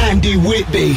Andy Whitby.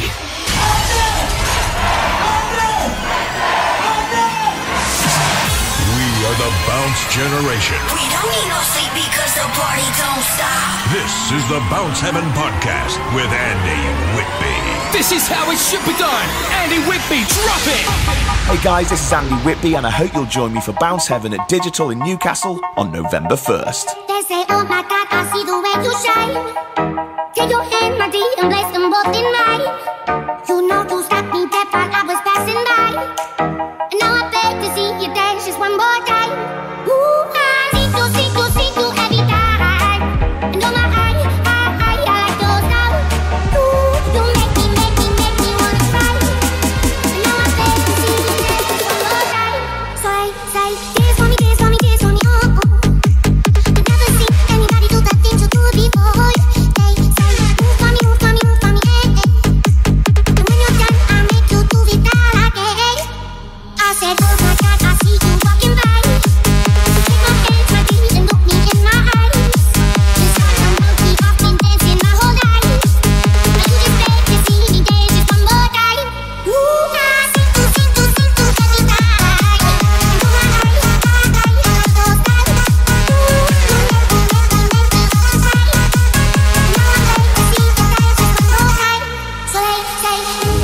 We are the Bounce Generation. We don't need no sleep because the party don't stop. This is the Bounce Heaven Podcast with Andy Whitby. This is how it should be done. Andy Whitby, drop it! Hey guys, this is Andy Whitby and I hope you'll join me for Bounce Heaven at Digital in Newcastle on November 1st. They say, oh my God, I see the way you shine. Take your hand, my dear, and place them both in mine. You know you stopped me dead while I was passing by. And now I beg to see you dance just one more time. Ooh, I see you every time. And oh my, I like those now. Ooh, you make me wanna try. And now I beg to see you dance just one more time. So I say, dance for me, oh. I never seen anybody do the things you do before. They say, move for me, eh. And when you're done, I make you do it that again. I said, oh my God, I see you walking by. Take my hands, my knees, and look me in my eyes. This heart I'm monkey, I've been dancing my whole life. Now you just beg to see me dance just one more time. Ooh, I see you every time. And oh my, I like those times. Ooh, and now I beg to see you dance just one more time. So they say,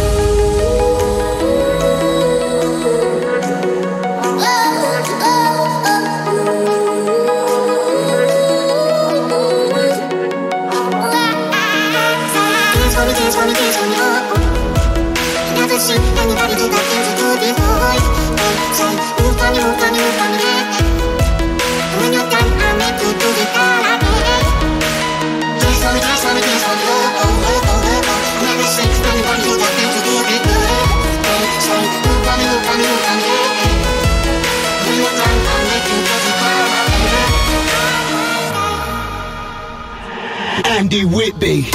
dance for me, oh. I never seen anybody do the things you do before. They say, move for me, eh. And when you're done, I make you do it that again. Dance for me, oh. I never seen anybody do the things you do before. They say, move for me, eh. When you're done, I make you do it that again. Andy Whitby.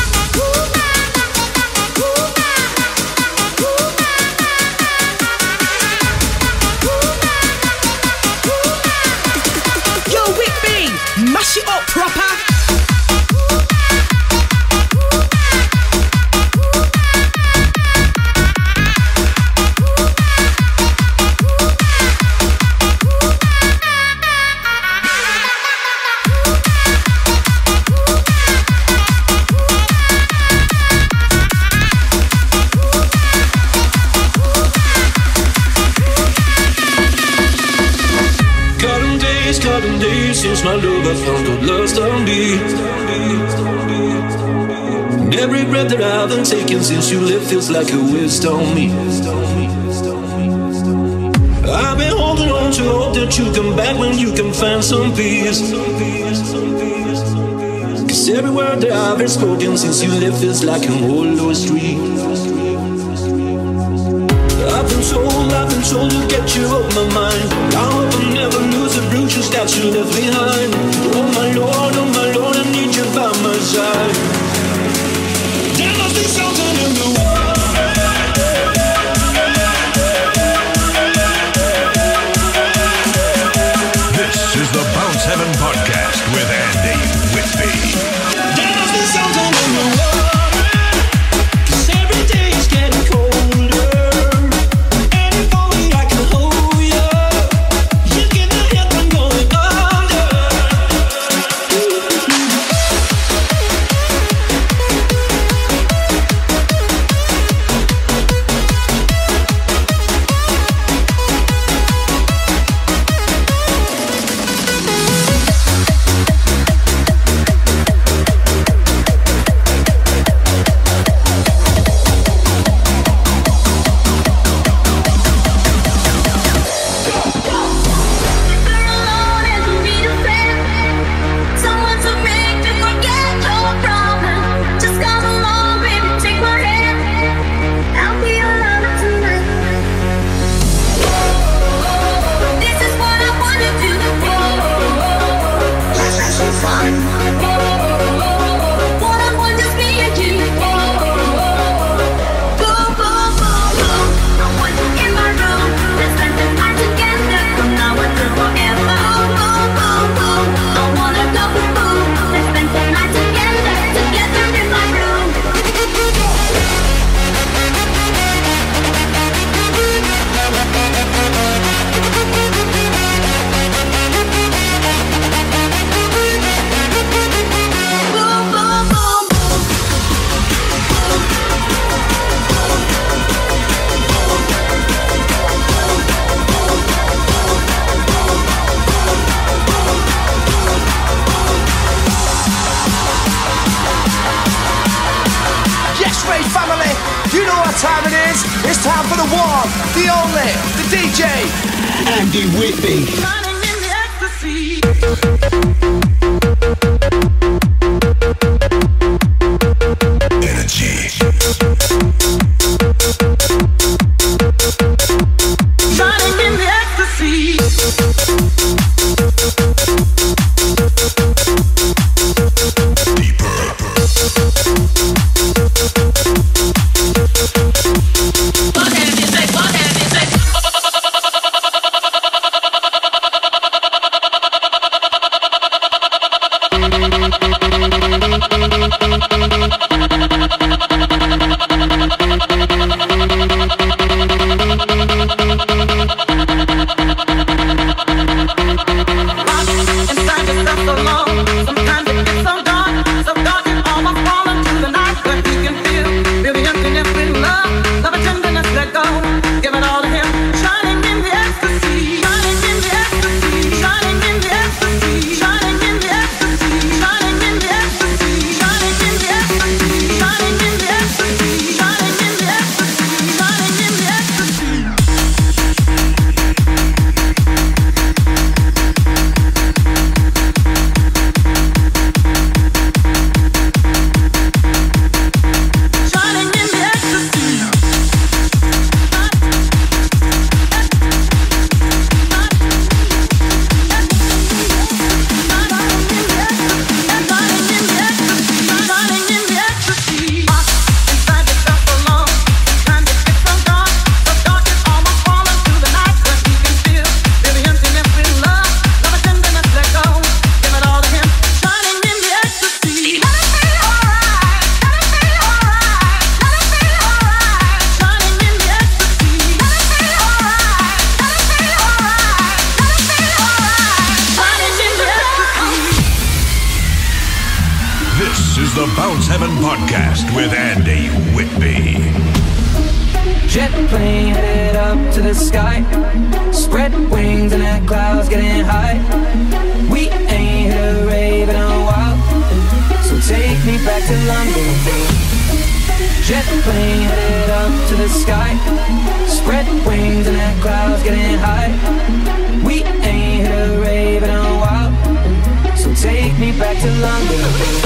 Yo, Whitby, mash it up proper. Cotton days since my love I found what love's done me. And every breath that I've been taking since you left feels like a waste on me. I've been holding on to hope that you come back when you can find some peace. Cause every word that I've been spoken since you left feels like an old low street. I've been told to get you off my mind. I hope I never lose the bruises that you left behind. Oh my Lord, I need you by my side. There must be something in the world. This is the Bounce Heaven Podcast with Andy Whitby. There must be something in the world. 'Cause every day is getting colder. time it is? It's time for the one, the only, the DJ, Andy Whitby. Energy. Shining in the ecstasy. Deeper. The Bounce Heaven Podcast with Andy Whitby. Jet plane headed up to the sky, spread wings and that clouds getting high. We ain't hit a rave in a while, so take me back to London. Jet plane headed up to the sky, spread wings and that clouds getting high. We ain't hit a rave in a while, so take me back to London.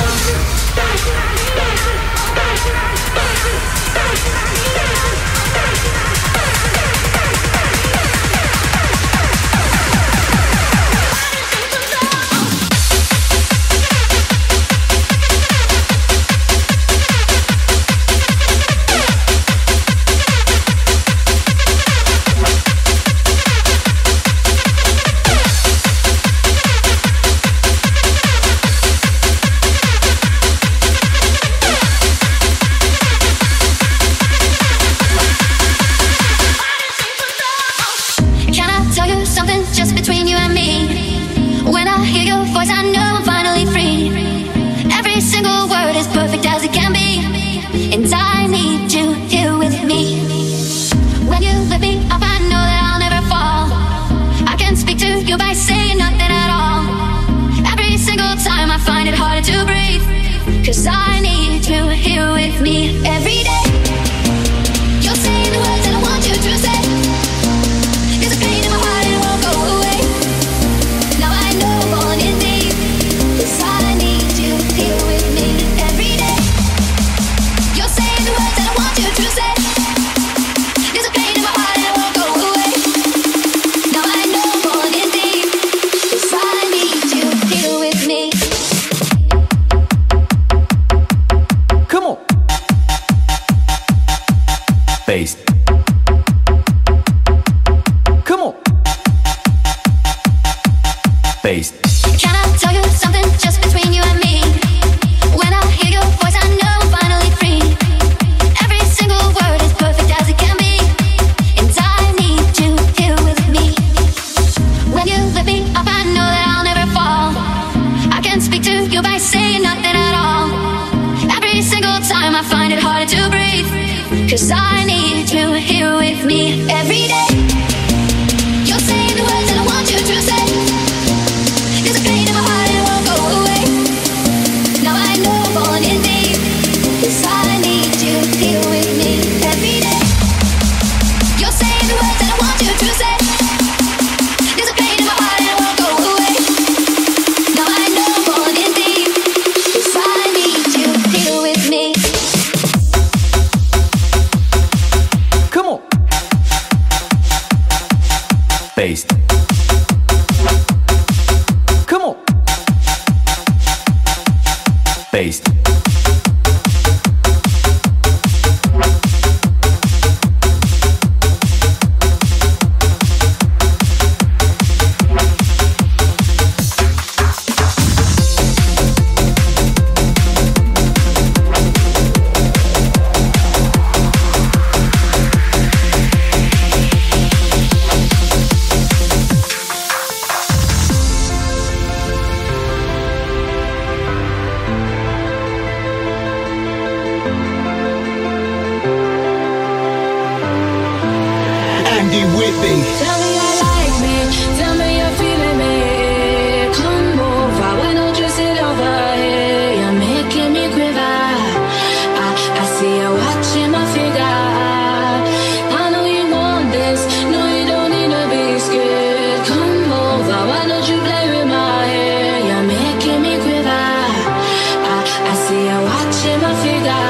Cause I need you here with me every day. You're saying the words that I want you to say. There's a pain in my heart and it won't go away. Now I know I'm falling in deep. Cause I need you here with me every day. You're saying the words that I want you to say. There's a pain in my heart and it won't go away. Now I know I'm falling in deep. Cause I need you here with me. Bass. Come on. Bass. Can I tell you something just between you and me? When I hear your voice, I know I'm finally free. Every single word is perfect as it can be. And I need you here with me. When you lift me up, I know that I'll never fall. I can speak to you by saying nothing at all. Every single time I find it harder to breathe. Cause I need you here with me every day. You're saying the words that I want you to say. There's a pain in my heart and it won't go away. Now I know I'm falling in deep. Cause I need you here with me every day. Andy Whitby. Tell me you like me, tell me you're feeling me. Come over, why don't you sit over here? You're making me quiver. I see you watching my figure. I know you want this, no you don't need to be scared. Come over, why don't you play with my hair? You're making me quiver. I see you watching my figure.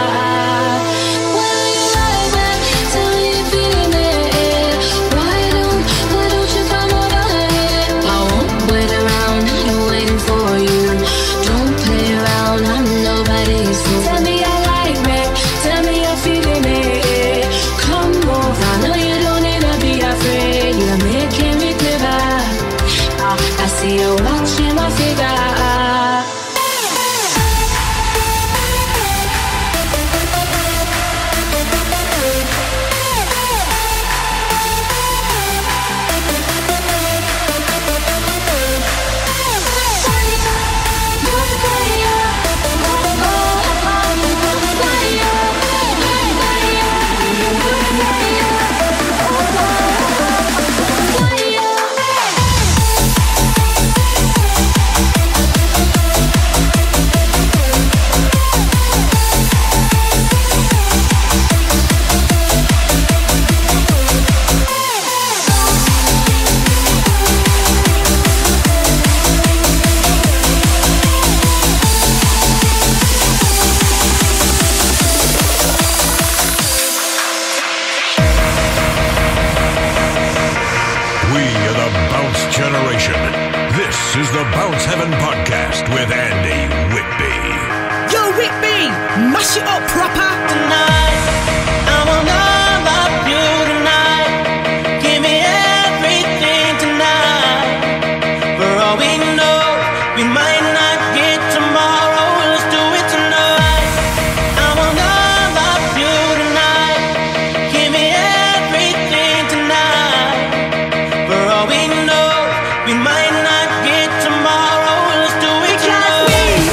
This is the Bounce Heaven Podcast with Andy Whitby. Yo, Whitby, mash it up proper. Tonight, I wanna love you tonight. Give me everything tonight. For all we know, we might not get tomorrow. Let's do it tonight. I wanna love you tonight. Give me everything tonight. For all we know, we might not get tomorrow. Let's do it tonight.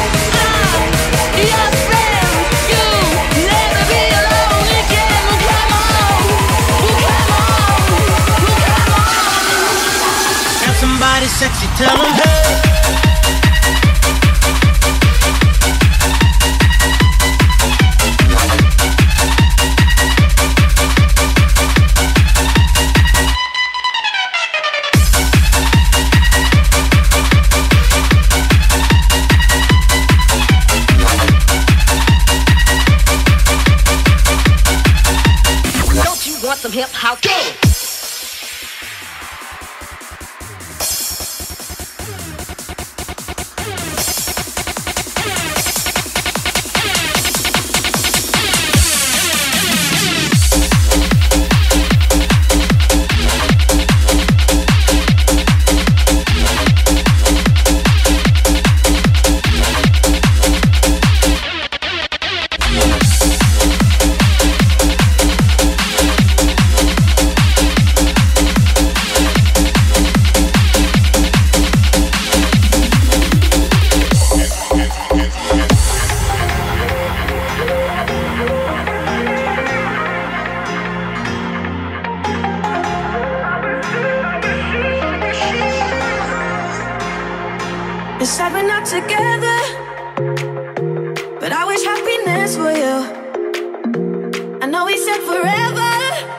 Your friend, you never be alone again. Well, come on, come on. Got somebody sexy, tell them hey. Don't you want some hip house? Go! It's sad we're not together, but I wish happiness for you. I know we said forever,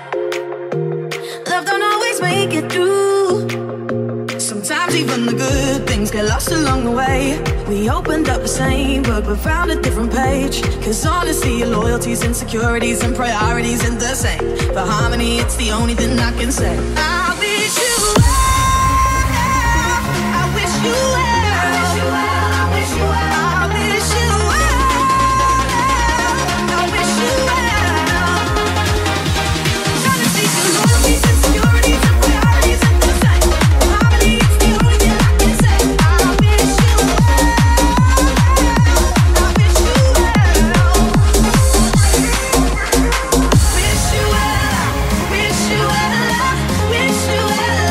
love don't always make it through. Sometimes even the good things get lost along the way. We opened up the same book but found a different page. Cause honestly, your loyalties, insecurities and priorities ain't the same. For harmony, it's the only thing I can say. I wish you well, I wish you well. Wish you well.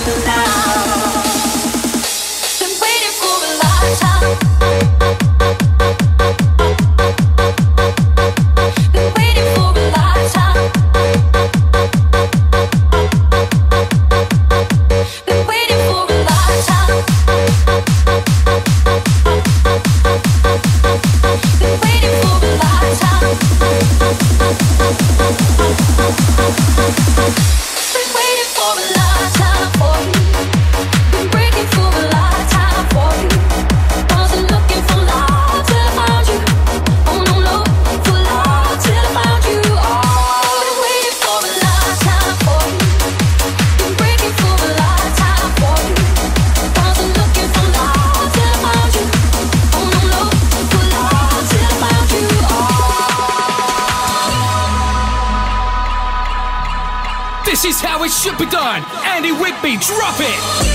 This is how it should be done. Andy Whitby, drop it.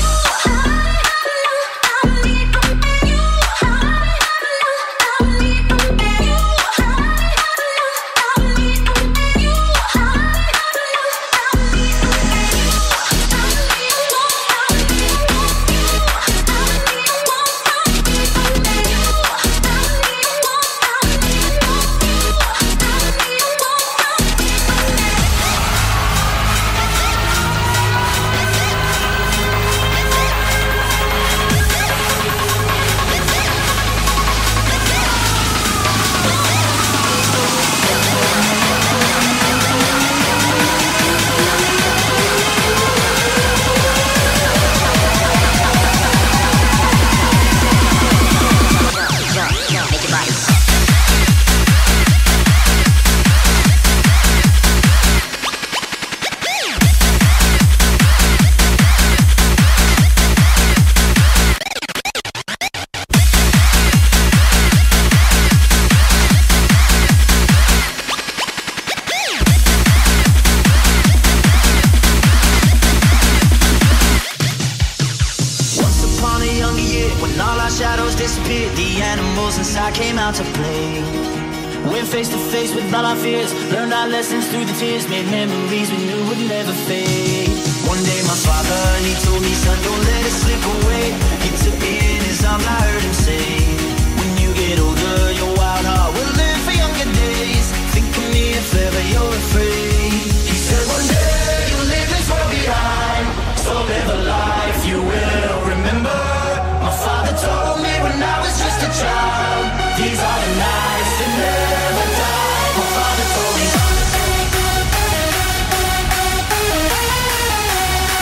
Came out to play. Went face to face with all our fears. Learned our lessons through the tears. Made memories we knew would never fade. One day my father, he told me, son, don't let it slip away. He took me in his arms, I heard him say, when you get older, your wild heart will live for younger days. Think of me if ever you're afraid. He said one day you'll leave this world behind, so live a life you will remember. My father told me when I was just a child, these are the nights that never die. My father told me.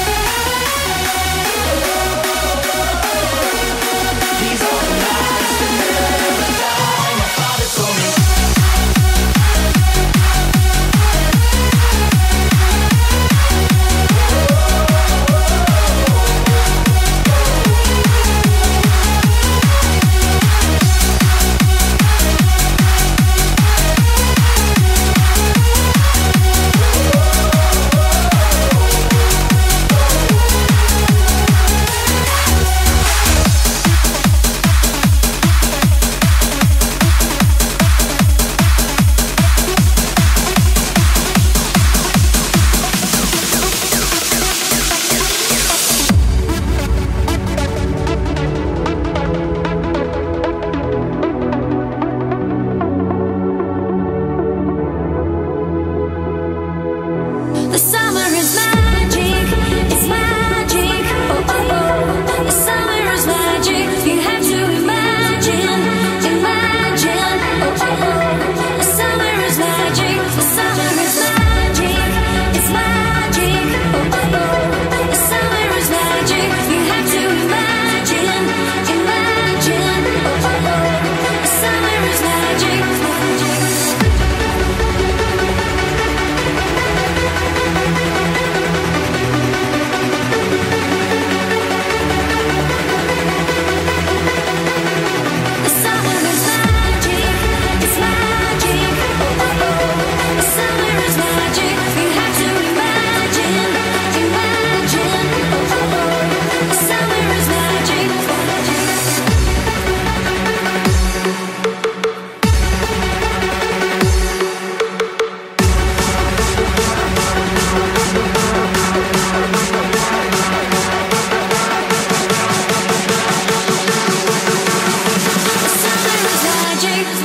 These are the nights that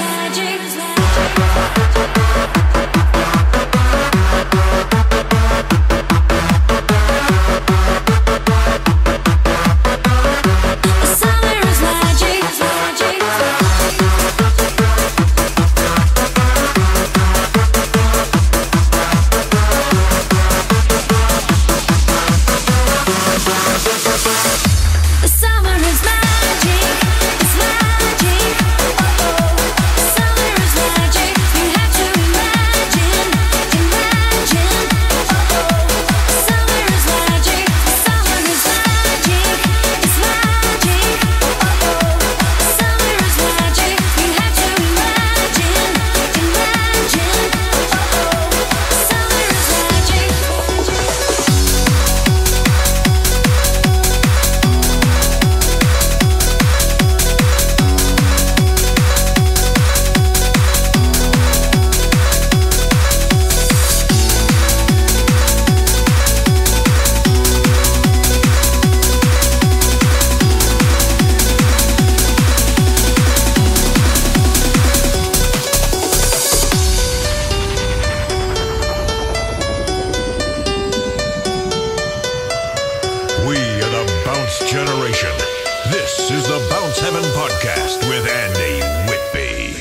Generation. This is the Bounce Heaven Podcast with Andy Whitby.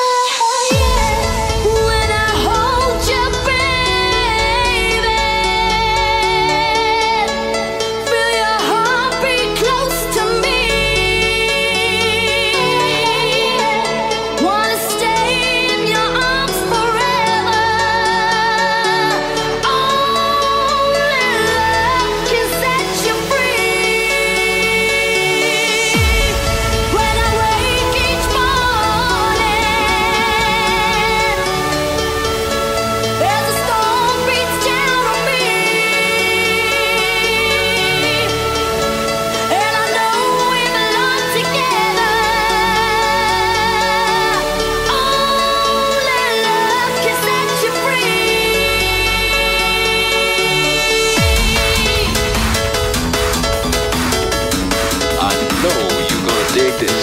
When I hold you, baby, feel your heartbeat close to me. Wanna stay in your arms forever. Only love can set you free. When I wake each morning, as the storm beats down on me, and I know we belong together. Only love can set you free. I know you're gonna dig this.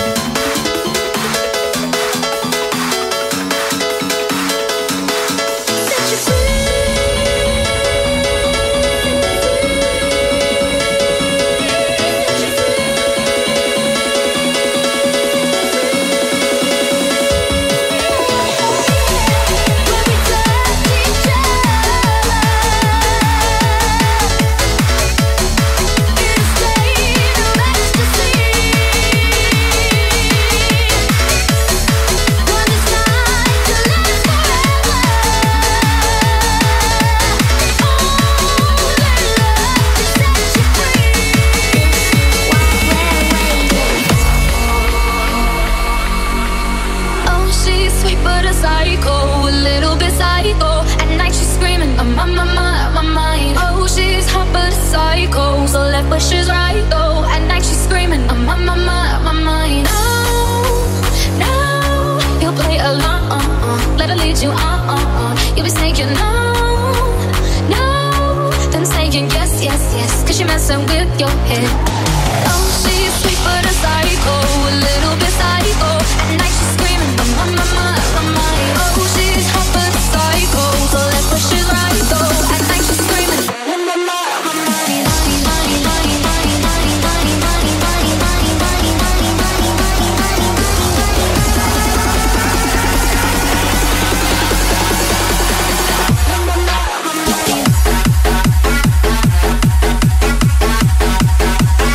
Oh, she's sweet but a psycho, a little bit psycho. At night she's screaming, I'm on my mind. Oh, she's hot but a psycho, so left but she's right though. At night she's screaming, I'm on my mind. No, no, you'll play along, let her lead you on. You'll be saying no, no, then saying yes, yes, yes, cause you're messing with your head. Oh, she's sweet but a psycho, a little bit psycho. At night she's screaming, I'm on my mind. Oh, she's hot but a psycho, so left but she's right though. At night she's screaming, I'm on my mind.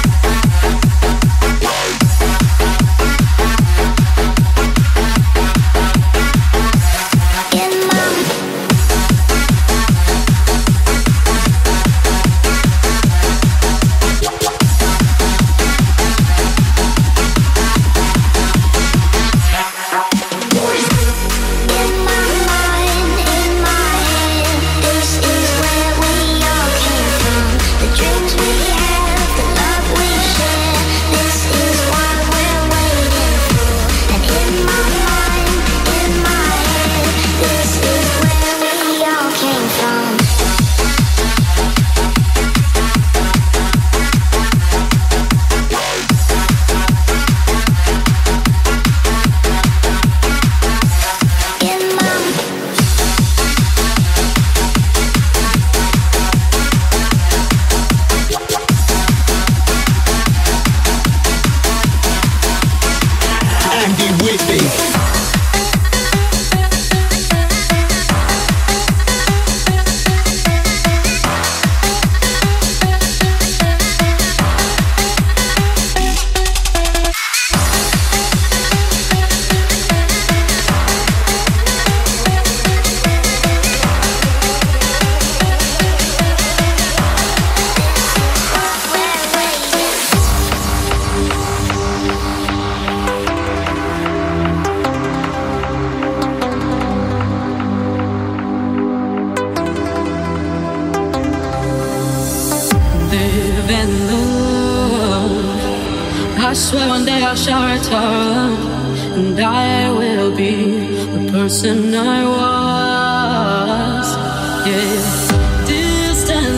swear one day I shall return, and I will be the person I was. Yeah, distant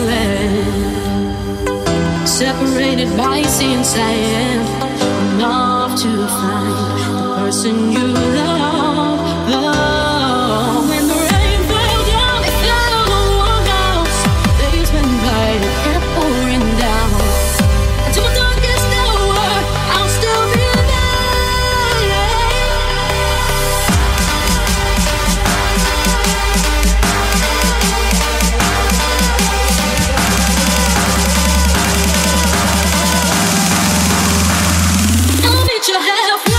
land, separated by sea and sand, enough to find the person you love. Oh, when the rain fell down, it fell on one house. Days went by, it kept pouring down. To my darkest hour, I'll still be I'll meet you halfway.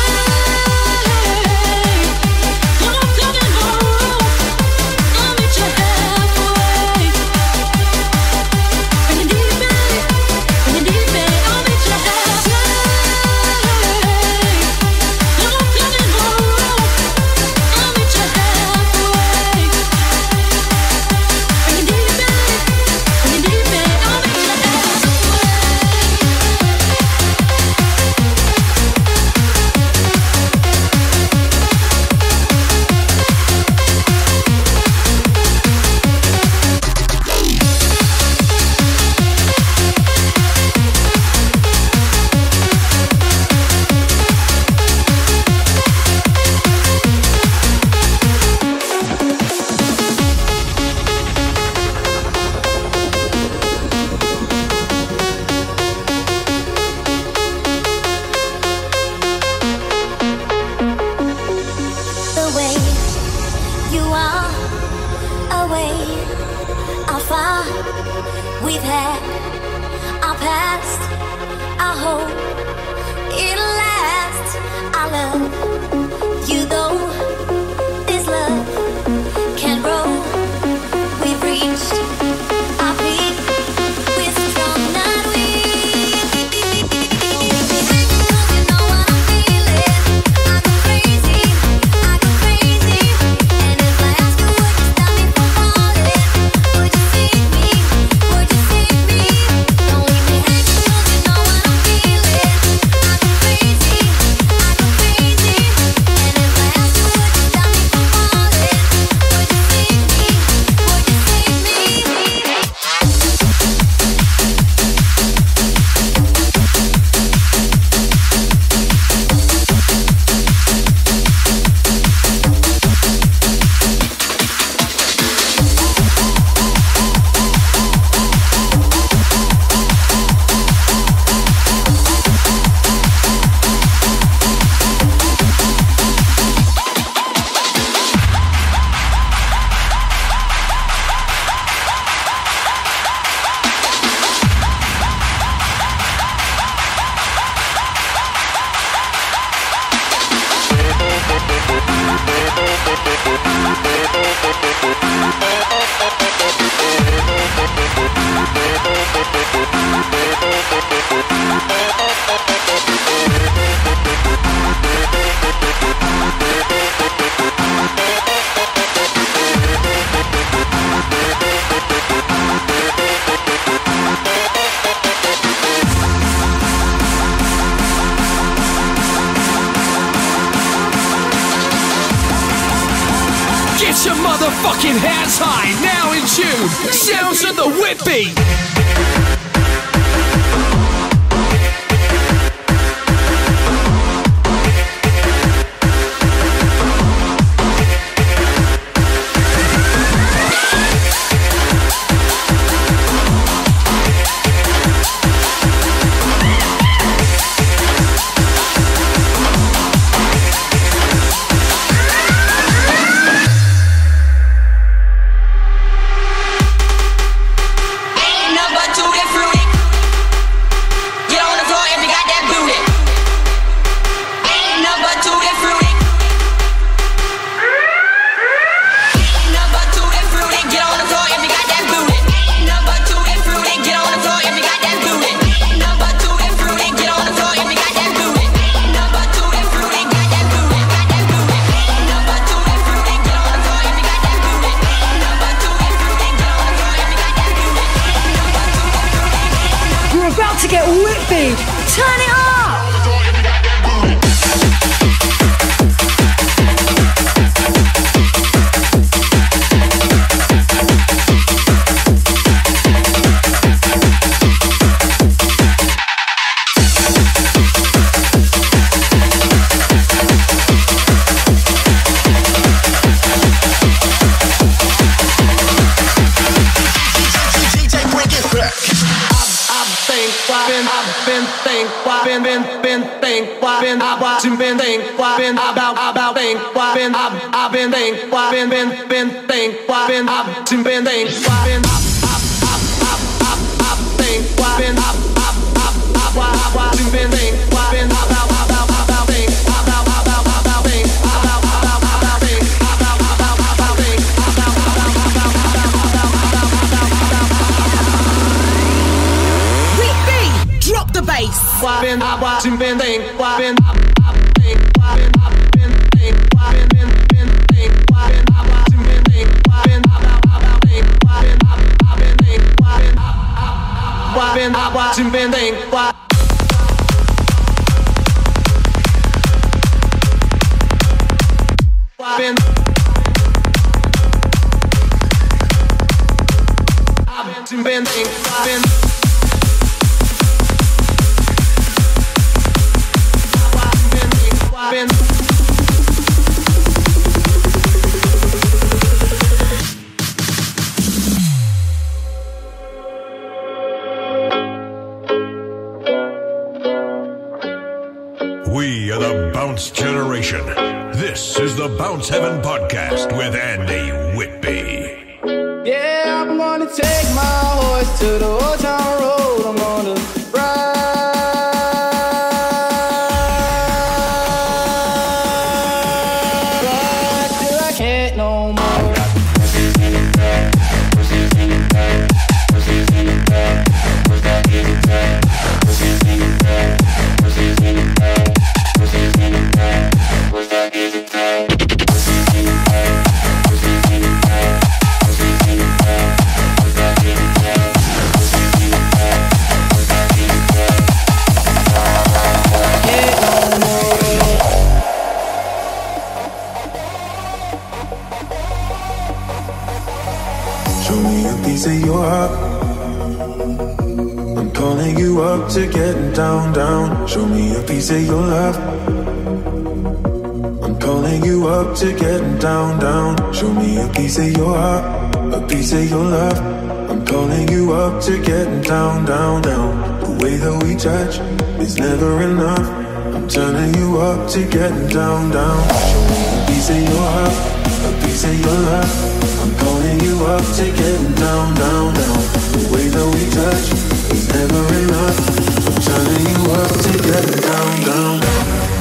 Get your motherfucking hands high, now in tune. Sounds of the Whitby. To get Whitby, turn it up! Drop the bass. We are the Bounce Generation. This is the Bounce Heaven Podcast with Andy Whitby. Yeah, I'm gonna take my horse to the old town road. I'm gonna ride till I can't no more. Show me a piece of your heart. I'm calling you up to getting down, down. Show me a piece of your love. I'm calling you up to getting down, down. Show me a piece of your heart, a piece of your love. I'm calling you up to getting down, down, down. The way that we touch is never enough. I'm turning you up to getting down, down. Show me a piece of your heart, a piece of your love. I'm calling you up to getting down, down, down. The way that we touch is never enough. I'm turning you up to getting down, down, down.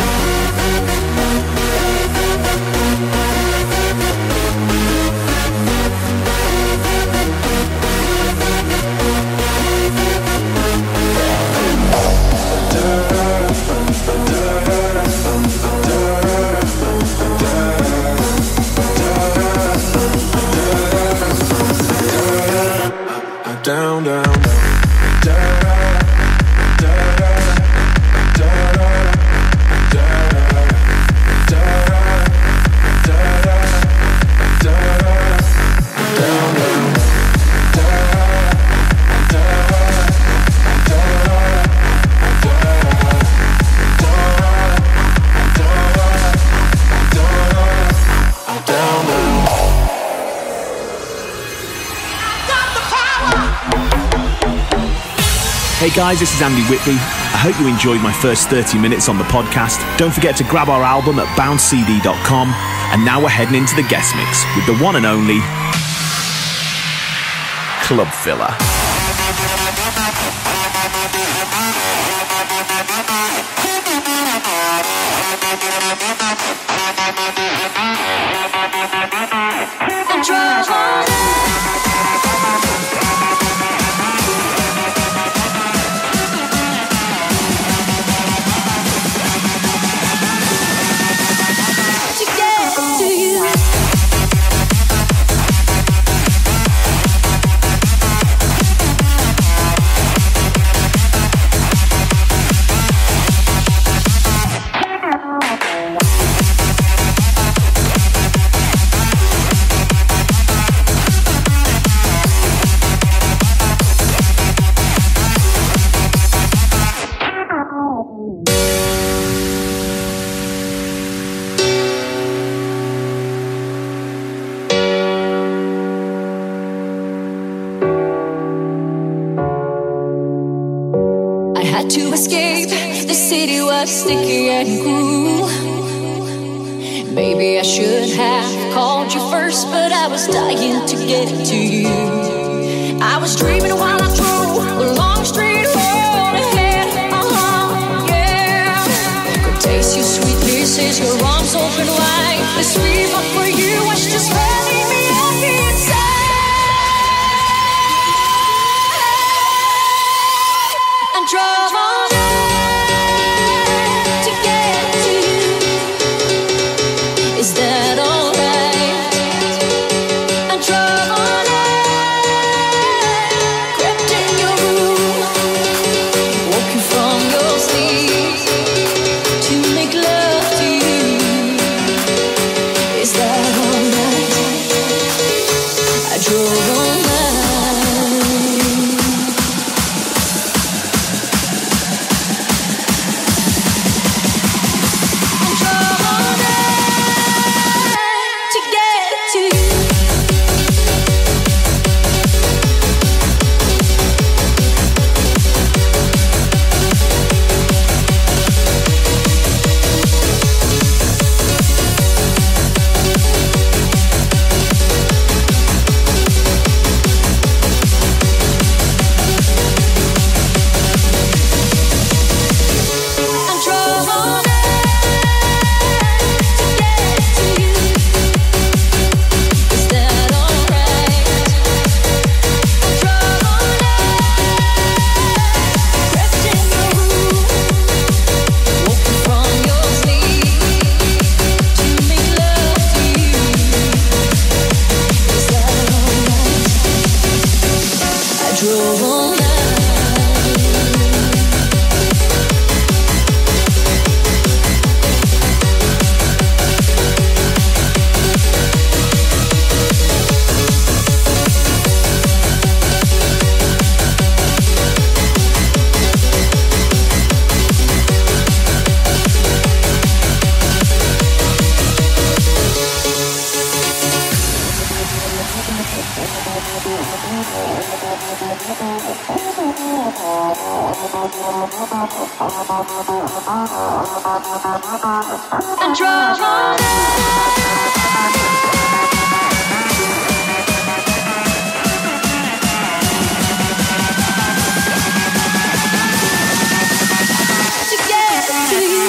Down, down, down. Hey guys, this is Andy Whitby. I hope you enjoyed my first 30 minutes on the podcast. Don't forget to grab our album at bouncecd.com. And now we're heading into the guest mix with the one and only Club Filler. To escape the the city was sticky and cruel. Maybe I should have called you first, but I was dying to get to you. I was dreaming while I drove a long straight road ahead. Yeah. Could taste your sweet kisses, your arms open wide. The sweet love for you was just running me up inside. And drove all night to get to you. Is that alright? And drove all night, crept in your room, woke you from your sleep to make love to you. Is that alright? I drove all night. And drove all to get to you.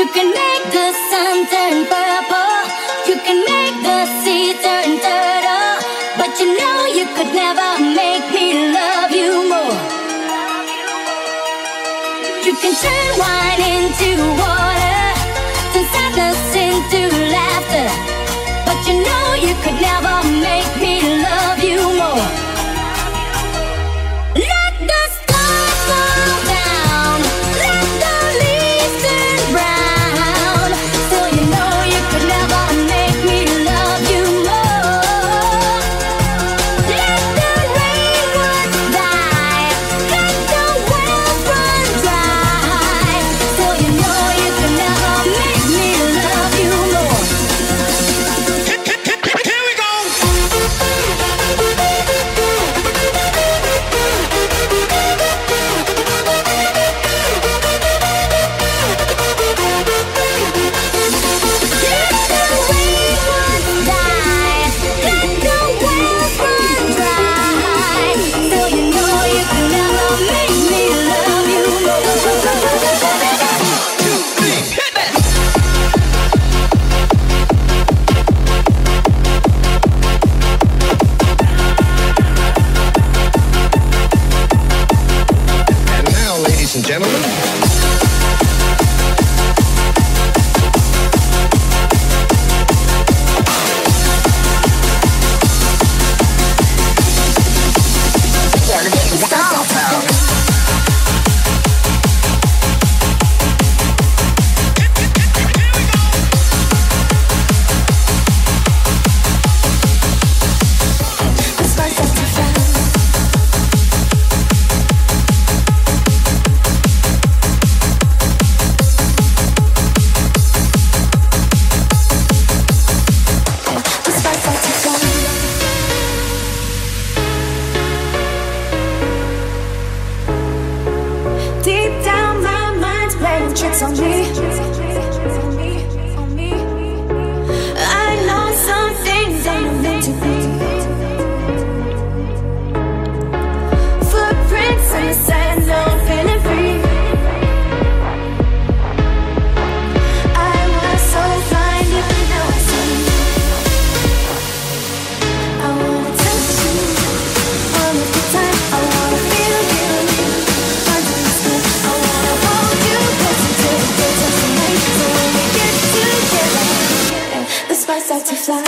You can make the sun turn purple. You can make the sea turn turtle. But you know you could never make me love you more. You can turn wine into water, turn sadness into laughter. But you know you could never make me love you more. Let the stars fall down, let the leaves turn brown. So you know you could never make me love you more. Let the rainwater die, let the wells run dry. So you know you could never make me love you more. Here we go. And now, ladies and gentlemen, deep down my mind's playing tricks on me. I know some things ain't meant to be. Footprints in the sand, no feeling free. I was so blind, even now I see. I wanna touch you all of the time. I wanna feel you under my skin. I wanna hold you close until the day turns to night. So when we get together, the sparks start to fly.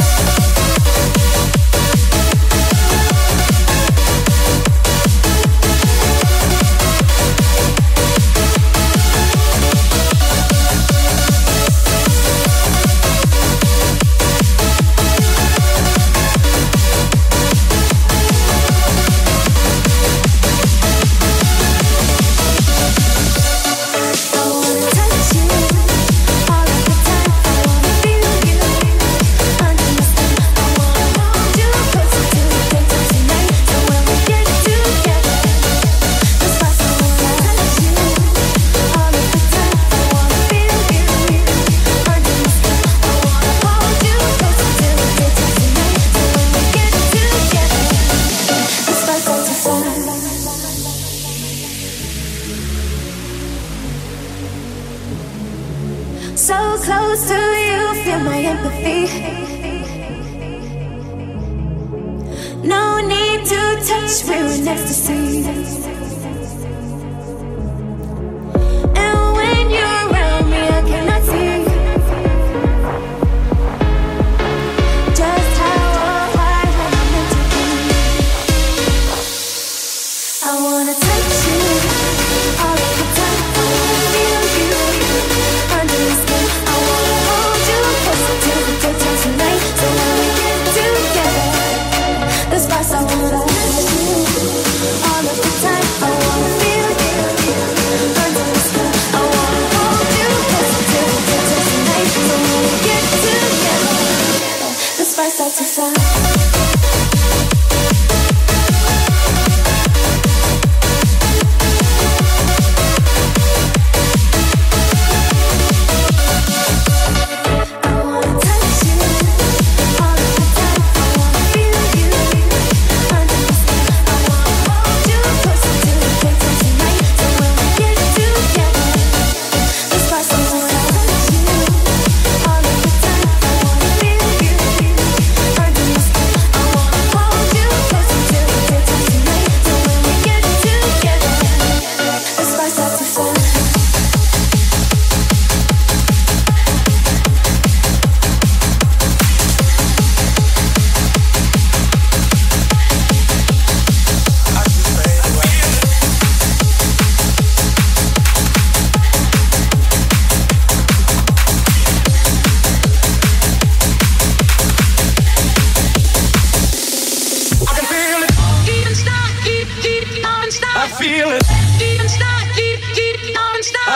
I wanna touch you all of the time. I wanna feel you under my skin. I wanna hold you close until the day turns to night. So when we get together, the sparks will touch you all of the time. I wanna feel you under my skin. I wanna hold you close until the day turns to night. So when we get together, the sparks start to fly. So close to you, feel my empathy. No need to touch, we're in ecstasy. And when you're around me, I cannot see just how or why I'm meant to be. I wanna touch you all of the time. I wanna feel you under my skin. I wanna hold you close until the day turns to night. So when we get together, the sparks I wanna touch you all of the time.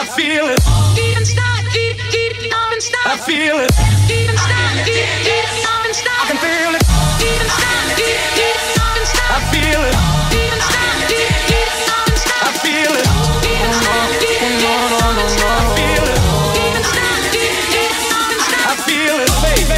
I feel it. Deep inside, deep, deep, inside. I feel it. Deep inside, deep, deep, inside. I can feel it. Deep inside, deep, deep, inside. I feel it. Deep inside, deep, deep, inside. I feel it. Deep inside, deep, deep, inside. I feel it. Deep inside, deep, deep, inside. I feel it, baby.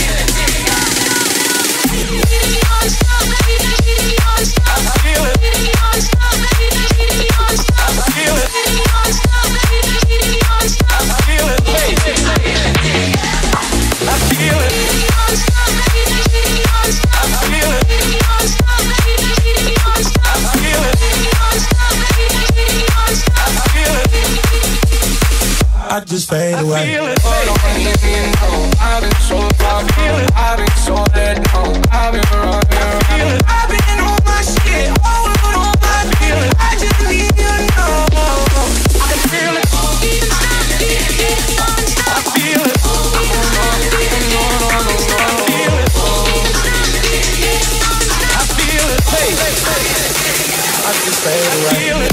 I just fade away. I've been so I've been so dead now. I've been running. I've been on my shit, all on my feeling. I just need you to know. I can feel it. I feel it. I feel it. Hey, I just fade away.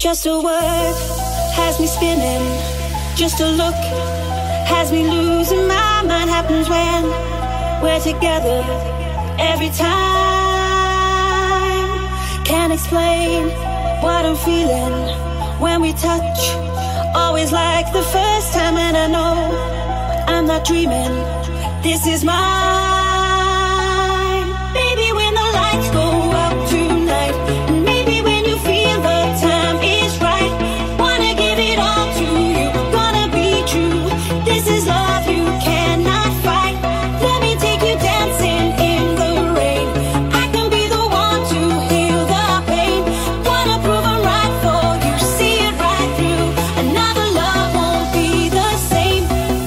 Just a word has me spinning. Just a look has me losing my mind. Happens when we're together every time. Can't explain what I'm feeling when we touch. Always like the first time, and I know I'm not dreaming. This is mine. Baby, when the lights go out tonight, and maybe when you feel the time is right, wanna give it all to you, gonna be true. This is love you cannot fight. Let me take you dancing in the rain. I can be the one to heal the pain. Wanna prove I'm right for you, see it right through. Another love won't be the same.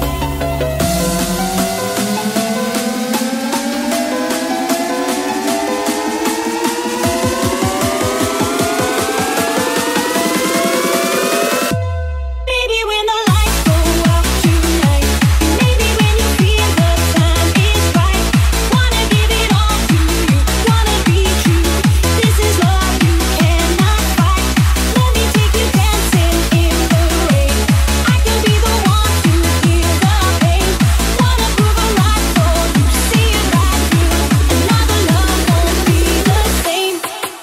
Baby, when the lights go out tonight, maybe when you feel the time is right, wanna give it all to you, wanna be true. This is love you cannot fight. Let me take you dancing in the rain. I can be the one to heal the pain. Wanna prove I'm right for you, see it right through. Another love won't be the same.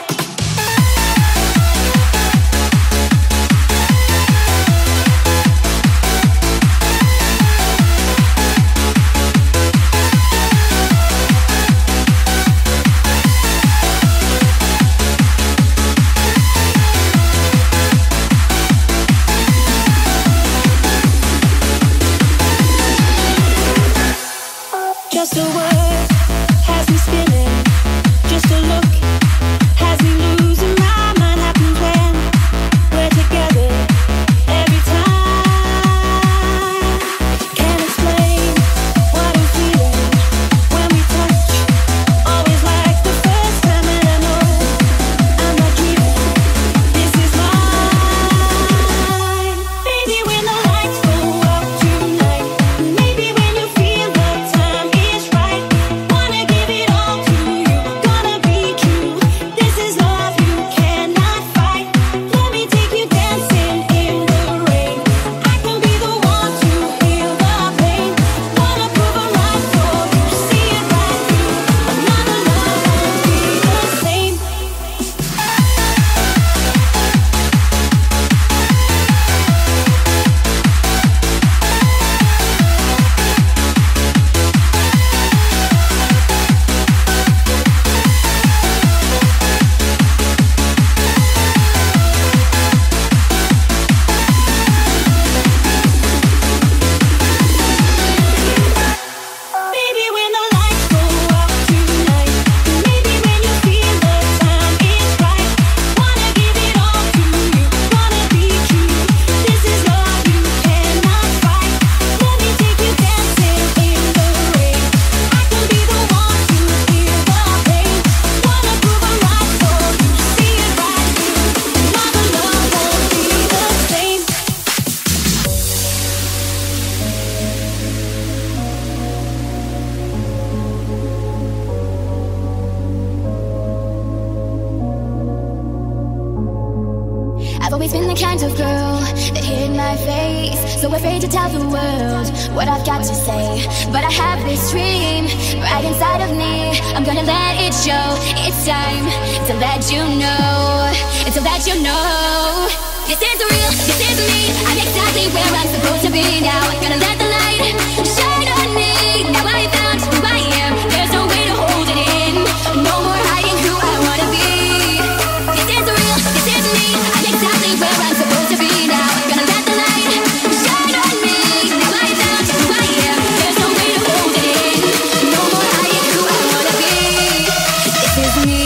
Just a word has me spinning. Just a look has me losing my mind. Happens when we're together every time. Can't explain what I'm feeling when we touch. Always like the first time, and I know I'm not dreaming. This is mine. Baby, when the lights go out tonight, maybe when you feel the time is right, wanna give it all to you, gonna be true. This is love you cannot fight. Let me take you dancing in the rain. I can be the one to heal the pain. Wanna prove I'm right for you, see it right through. Another love won't be the same. Baby, when the lights go out tonight, maybe when you feel the time is right, wanna give it all to you, wanna be true. This is love you cannot fight. Let me take you dancing in the rain. I can be the one to heal the pain. Wanna prove I'm right for you, see it right through. Another love won't be the same. I've always been the kind of girl that hid my face, so afraid to tell the world what I've got to say. But I have this dream right inside of me. I'm gonna let it show. It's time to let you know. To let you know. This is real, this is me. I'm exactly where I'm supposed to be now. Gonna let the light shine on me. Now I found who I am. There's no way to hold it in. No more hiding who I wanna be. This is real, this is me. I'm exactly where I'm supposed to be now. Gonna let the light shine on me. Now I found who I am. There's no way to hold it in. No more hiding who I wanna be. This is me.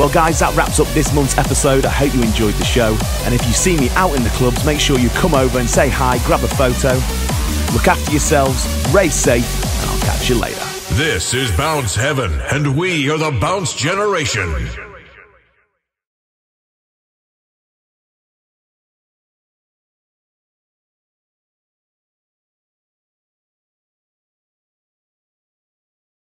Well, guys, that wraps up this month's episode. I hope you enjoyed the show. And if you see me out in the clubs, make sure you come over and say hi, grab a photo. Look after yourselves, race safe, and I'll catch you later. This is Bounce Heaven, and we are the Bounce Generation.